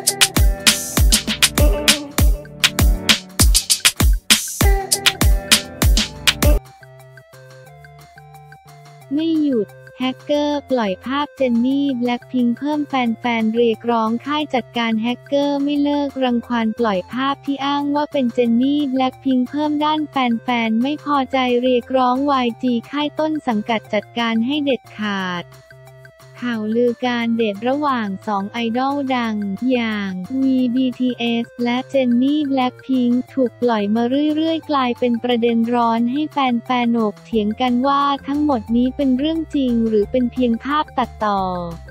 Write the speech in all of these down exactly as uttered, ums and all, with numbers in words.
ไม่หยุดแฮกเกอร์ปล่อยภาพเจนนี่แบล็คพิงค์เพิ่มแฟนๆเรียกร้องค่ายจัดการแฮกเกอร์ไม่เลิกรังควานปล่อยภาพที่อ้างว่าเป็นเจนนี่แบล็คพิงค์เพิ่มด้านแฟนๆไม่พอใจเรียกร้อง วาย จี ค่ายต้นสังกัดจัดการให้เด็ดขาดข่าวลือการเดทระหว่างสองไอดอลดังอย่าง วี บี ที เอส และเจนนี่แบล็คพิงค์ถูกปล่อยมาเรื่อยๆกลายเป็นประเด็นร้อนให้แฟนๆถกเถียงกันว่าทั้งหมดนี้เป็นเรื่องจริงหรือเป็นเพียงภาพตัดต่อ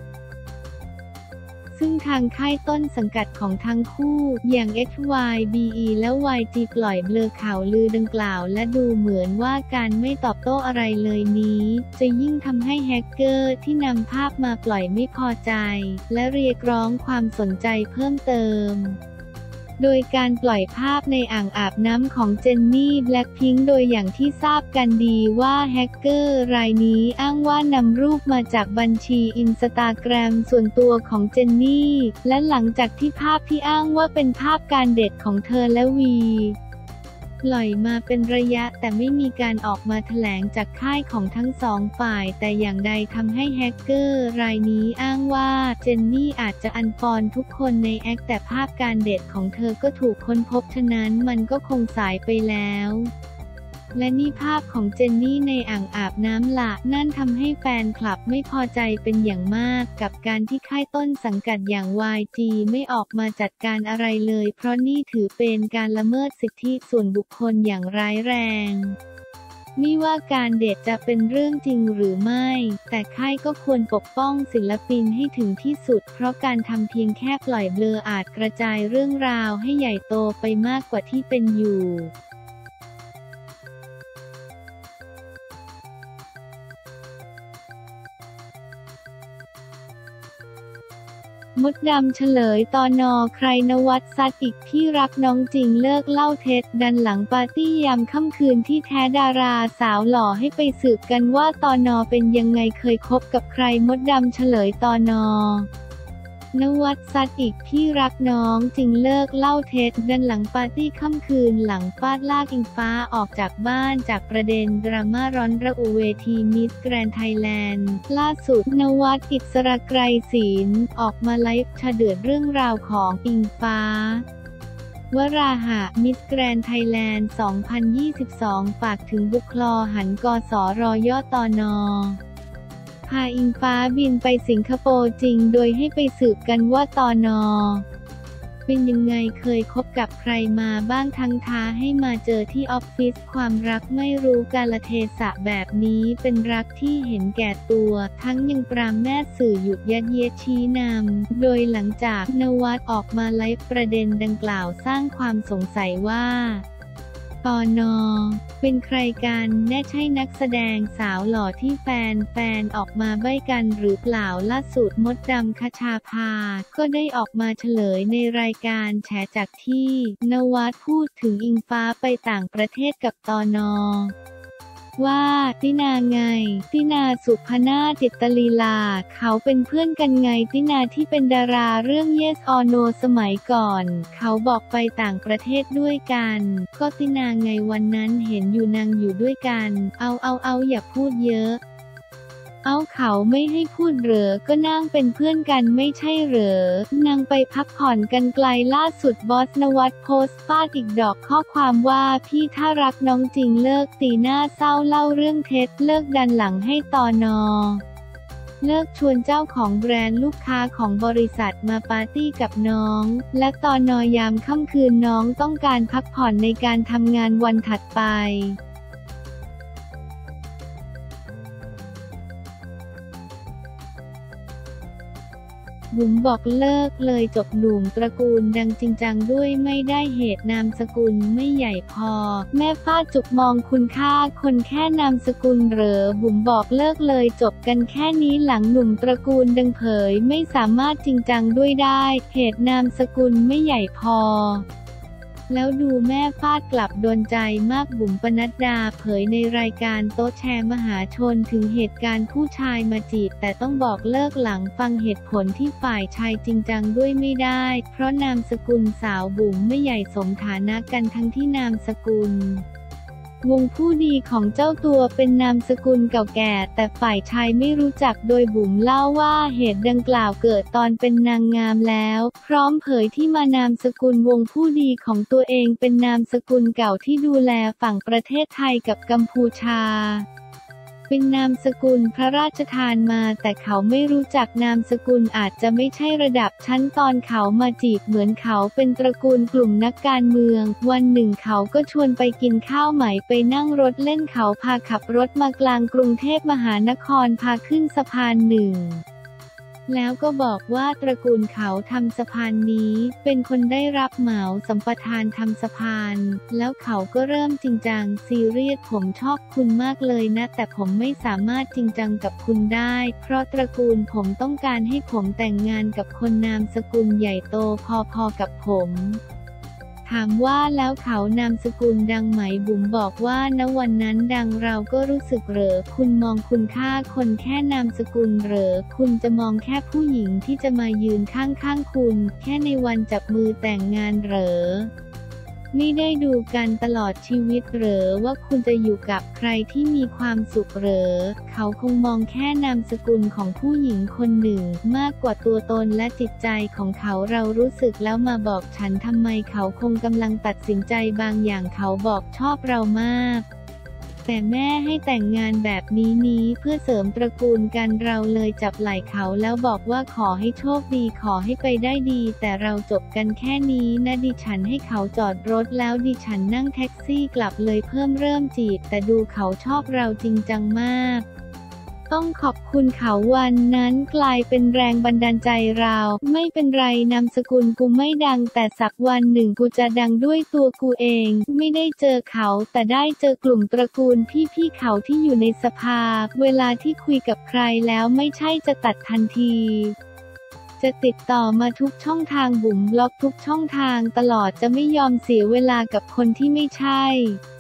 ซึ่งทางค่ายต้นสังกัดของทั้งคู่อย่าง เอ็กซ์ วาย บี อี และ วาย จี ปล่อยเบลอข่าวลือดังกล่าวและดูเหมือนว่าการไม่ตอบโต้อะไรเลยนี้จะยิ่งทำให้แฮกเกอร์ที่นำภาพมาปล่อยไม่พอใจและเรียกร้องความสนใจเพิ่มเติมโดยการปล่อยภาพในอ่างอาบน้ำของเจนนี่แบล็คพิงค์โดยอย่างที่ทราบกันดีว่าแฮกเกอร์รายนี้อ้างว่านำรูปมาจากบัญชีอินสตาแกรมส่วนตัวของเจนนี่และหลังจากที่ภาพที่อ้างว่าเป็นภาพการเดทของเธอและวีปล่อยมาเป็นระยะแต่ไม่มีการออกมาแถลงจากค่ายของทั้งสองฝ่ายแต่อย่างใดทำให้แฮกเกอร์รายนี้อ้างว่าเจนนี่อาจจะอันฟอลทุกคนในแอคแต่ภาพการเดทของเธอก็ถูกค้นพบฉะนั้นมันก็คงสายไปแล้วและนี่ภาพของเจนนี่ในอ่างอาบน้ำละนั่นทำให้แฟนคลับไม่พอใจเป็นอย่างมากกับการที่ค่ายต้นสังกัดอย่าง วาย จี ไม่ออกมาจัดการอะไรเลยเพราะนี่ถือเป็นการละเมิดสิทธิส่วนบุคคลอย่างร้ายแรงไม่ว่าการเดทจะเป็นเรื่องจริงหรือไม่แต่ค่ายก็ควรปกป้องศิลปินให้ถึงที่สุดเพราะการทำเพียงแค่ปล่อยเบลออาจกระจายเรื่องราวให้ใหญ่โตไปมากกว่าที่เป็นอยู่มดดำเฉลยตน.ใครนวัดซัดอีกพี่รักน้องจริงเลิกเล่าเท็จดันหลังปาร์ตี้ยามค่ำคืนที่แท้ดาราสาวหล่อให้ไปสืบกันว่าตน.เป็นยังไงเคยคบกับใครมดดำเฉลยตน.นวัดซัดอีกพี่รักน้องจริงเลิกเล่าเท็จดันหลังปาร์ตี้ค่ำคืนหลังฟาดลากอิงฟ้าออกจากบ้านจากประเด็นดราม่าร้อนระอุเวทีมิสแกรนด์ไทยแลนด์ล่าสุดนวัดอิสระไกรศิลป์ออกมาไลฟ์เฉเดือดเรื่องราวของอิงฟ้าวราหะมิสแกรนด์ไทยแลนด์ สองพันยี่สิบสอง ฝากถึงบุคลอหันกสรยตน.พาอิงฟ้าบินไปสิงคโปร์จริงโดยให้ไปสืบกันว่าตน.เป็นยังไงเคยคบกับใครมาบ้างทั้งท้าให้มาเจอที่ออฟฟิศความรักไม่รู้กาลเทศะแบบนี้เป็นรักที่เห็นแก่ตัวทั้งยังปรามแม่สื่อหยุดยัดเยียดชี้นำโดยหลังจากนวัดออกมาไลฟ์ประเด็นดังกล่าวสร้างความสงสัยว่าตน.เป็นใครกันแน่ใช่นักแสดงสาวหล่อที่แฟนแฟนออกมาใบ้กันหรือเปล่าล่าสุดมดดำคชาภาก็ได้ออกมาเฉลยในรายการแฉจากที่นวัดพูดถึงอิงฟ้าไปต่างประเทศกับตน.ว่าตินาไงตินาสุพนาถจิตลีลาเขาเป็นเพื่อนกันไงตินาที่เป็นดาราเรื่อง Yes or No สมัยก่อนเขาบอกไปต่างประเทศด้วยกันก็ตินาไงวันนั้นเห็นอยู่นางอยู่ด้วยกันเอาเอาเอาอย่าพูดเยอะเอาเขาไม่ให้พูดเหรอก็นั่งเป็นเพื่อนกันไม่ใช่เหรอนางไปพักผ่อนกันไกลล่าสุดบอสนวัดโพสต์ฟาดอีกดอกข้อความว่าพี่ถ้ารักน้องจริงเลิกตีหน้าเศร้าเล่าเรื่องเท็จเลิกดันหลังให้ตน.เลิกชวนเจ้าของแบรนด์ลูกค้าของบริษัทมาปาร์ตี้กับน้องและตน.ยามค่ำคืนน้องต้องการพักผ่อนในการทำงานวันถัดไปบุ๋มบอกเลิกเลยจบหนุ่มตระกูลดังจริงจังด้วยไม่ได้เหตุนามสกุลไม่ใหญ่พอแม่ฟาดจุกมองคุณค่าคนแค่นามสกุลเหรอบุ๋มบอกเลิกเลยจบกันแค่นี้หลังหนุ่มตระกูลดังเผยไม่สามารถจริงจังด้วยได้เหตุนามสกุลไม่ใหญ่พอแล้วดูแม่ฟาดกลับโดนใจมากบุ๋มปนัดดาเผยในรายการโต๊ะแชร์มหาชนถึงเหตุการณ์ผู้ชายมาจีบแต่ต้องบอกเลิกหลังฟังเหตุผลที่ฝ่ายชายจริงจังด้วยไม่ได้เพราะนามสกุลสาวบุ๋มไม่ใหญ่สมฐานะกันทั้งที่นามสกุลวงผู้ดีของเจ้าตัวเป็นนามสกุลเก่าแก่แต่ฝ่ายชายไม่รู้จักโดยบุ๋มเล่าว่าเหตุดังกล่าวเกิดตอนเป็นนางงามแล้วพร้อมเผยที่มานามสกุลวงผู้ดีของตัวเองเป็นนามสกุลเก่าที่ดูแลฝั่งประเทศไทยกับกัมพูชาเป็นนามสกุลพระราชทานมาแต่เขาไม่รู้จักนามสกุลอาจจะไม่ใช่ระดับชั้นตอนเขามาจีบเหมือนเขาเป็นตระกูลกลุ่มนักการเมืองวันหนึ่งเขาก็ชวนไปกินข้าวใหม่ไปนั่งรถเล่นเขาพาขับรถมากลางกรุงเทพมหานครพาขึ้นสะพานหนึ่งแล้วก็บอกว่าตระกูลเขาทำสะพานนี้เป็นคนได้รับเหมาสัมปทานทำสะพานแล้วเขาก็เริ่มจริงจังซีเรียสผมชอบคุณมากเลยนะแต่ผมไม่สามารถจริงจังกับคุณได้เพราะตระกูลผมต้องการให้ผมแต่งงานกับคนนามสกุลใหญ่โตพอๆกับผมถามว่าแล้วเขานามสกุลดังไหมบุ๋มบอกว่าณวันนั้นดังเราก็รู้สึกเหรอคุณมองคุณค่าคนแค่นามสกุลเหรอคุณจะมองแค่ผู้หญิงที่จะมายืนข้างๆคุณแค่ในวันจับมือแต่งงานเหรอไม่ได้ดูกันตลอดชีวิตเหรอว่าคุณจะอยู่กับใครที่มีความสุขเหรอเขาคงมองแค่นามสกุลของผู้หญิงคนหนึ่งมากกว่าตัวตนและจิตใจของเขาเรารู้สึกแล้วมาบอกฉันทำไมเขาคงกำลังตัดสินใจบางอย่างเขาบอกชอบเรามากแต่แม่ให้แต่งงานแบบนี้นี้เพื่อเสริมตระกูลกันเราเลยจับไหล่เขาแล้วบอกว่าขอให้โชคดีขอให้ไปได้ดีแต่เราจบกันแค่นี้นะดิฉันให้เขาจอดรถแล้วดิฉันนั่งแท็กซี่กลับเลยเพิ่มเริ่มจีบแต่ดูเขาชอบเราจริงจังมากต้องขอบคุณเขาวันนั้นกลายเป็นแรงบันดาลใจเราไม่เป็นไรนามสกุลกูไม่ดังแต่สักวันหนึ่งกูจะดังด้วยตัวกูเองไม่ได้เจอเขาแต่ได้เจอกลุ่มตระกูลพี่ๆเขาที่อยู่ในสภาเวลาที่คุยกับใครแล้วไม่ใช่จะตัดทันทีจะติดต่อมาทุกช่องทางบุ๋มบล็อกทุกช่องทางตลอดจะไม่ยอมเสียเวลากับคนที่ไม่ใช่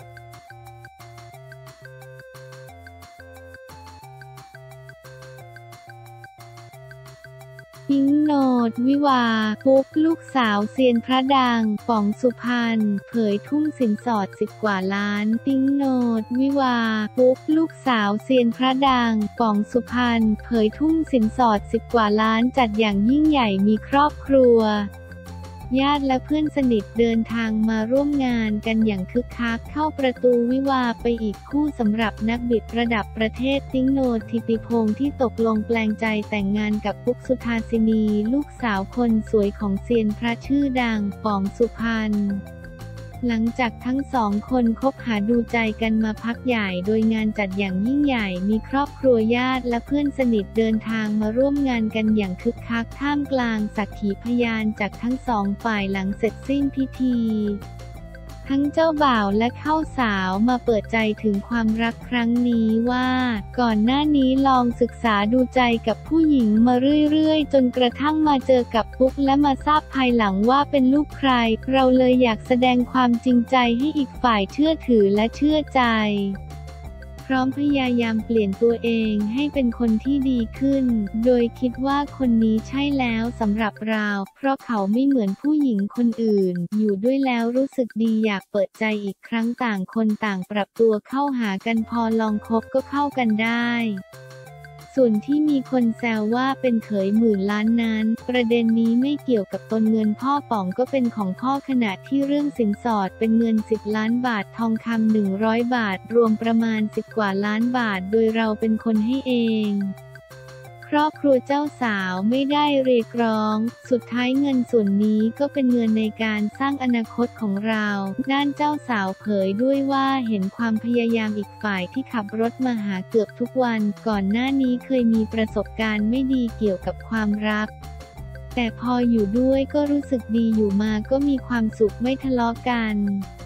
พิงโนดวิวาปุ๊บลูกสาวเซียนพระดังป๋องสุพรรณเผยทุ่มสินสอดสิบกว่าล้านพิงโนดวิวาปุ๊บลูกสาวเซียนพระดังป๋องสุพรรณเผยทุ่มสินสอดสิบกว่าล้านจัดอย่างยิ่งใหญ่มีครอบครัวญาติและเพื่อนสนิทเดินทางมาร่วมงานกันอย่างคึกคักเข้าประตูวิวาไปอีกคู่สำหรับนักบิดระดับประเทศติ๊งโนธิติพงษ์ที่ตกลงแปลงใจแต่งงานกับปุ๊กสุธาสินีลูกสาวคนสวยของเซียนพระชื่อดังป๋องสุพรรณหลังจากทั้งสองคนคบหาดูใจกันมาพักใหญ่โดยงานจัดอย่างยิ่งใหญ่มีครอบครัวญาติและเพื่อนสนิทเดินทางมาร่วมงานกันอย่างคึกคักท่ามกลางสักขีพยานจากทั้งสองฝ่ายหลังเสร็จสิ้นพิธีทั้งเจ้าบ่าวและเข้าสาวมาเปิดใจถึงความรักครั้งนี้ว่าก่อนหน้านี้ลองศึกษาดูใจกับผู้หญิงมาเรื่อยๆจนกระทั่งมาเจอกับปุ๊กและมาทราบภายหลังว่าเป็นลูกใครเราเลยอยากแสดงความจริงใจให้อีกฝ่ายเชื่อถือและเชื่อใจพร้อมพยายามเปลี่ยนตัวเองให้เป็นคนที่ดีขึ้นโดยคิดว่าคนนี้ใช่แล้วสำหรับเราเพราะเขาไม่เหมือนผู้หญิงคนอื่นอยู่ด้วยแล้วรู้สึกดีอยากเปิดใจอีกครั้งต่างคนต่างปรับตัวเข้าหากันพอลองคบก็เข้ากันได้ส่วนที่มีคนแซวว่าเป็นเขยหมื่นล้านนั้นประเด็นนี้ไม่เกี่ยวกับตนเงินพ่อป๋องก็เป็นของพ่อขณะที่เรื่องสินสอดเป็นเงินสิบล้านบาททองคำหนึ่งร้อยบาทรวมประมาณสิบกว่าล้านบาทโดยเราเป็นคนให้เองครอบครัวเจ้าสาวไม่ได้เรียกร้องสุดท้ายเงินส่วนนี้ก็เป็นเงินในการสร้างอนาคตของเราด้านเจ้าสาวเผยด้วยว่าเห็นความพยายามอีกฝ่ายที่ขับรถมาหาเกือบทุกวันก่อนหน้านี้เคยมีประสบการณ์ไม่ดีเกี่ยวกับความรักแต่พออยู่ด้วยก็รู้สึกดีอยู่มาก็มีความสุขไม่ทะเลาะกัน